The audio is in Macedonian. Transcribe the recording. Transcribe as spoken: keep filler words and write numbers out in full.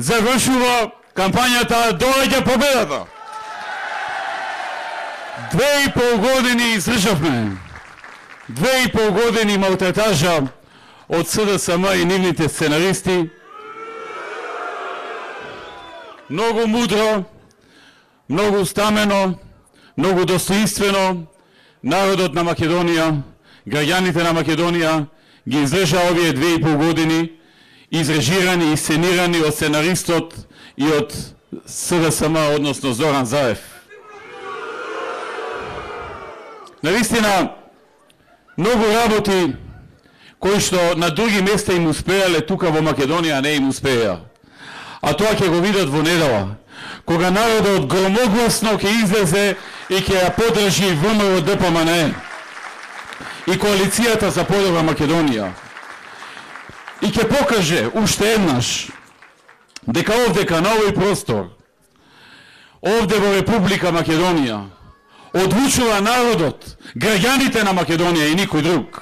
завршува кампањата, доаѓа победата. Две и пол години издржавме. Две и пол години малтретажа од СДСМ и нивните сценаристи. Многу мудро, многу стамено, многу достоинствено народот на Македонија, граѓаните на Македонија ги издржа овие две и пол години, изрежирани и сценирани од сценаристот и од СДСМ, односно Зоран Заев. Навистина, многу работи кои што на други места им успеале, тука во Македонија не им успеа. А тоа ќе го видат во недела, кога народот громогласно ќе излезе и ќе ја подржи ВМРО Д П М Н и коалицијата за подобра Македонија. И ќе покаже уште еднаш дека овдека на овој простор, овде во Република Македонија, одлучува народот, граѓаните на Македонија и никој друг.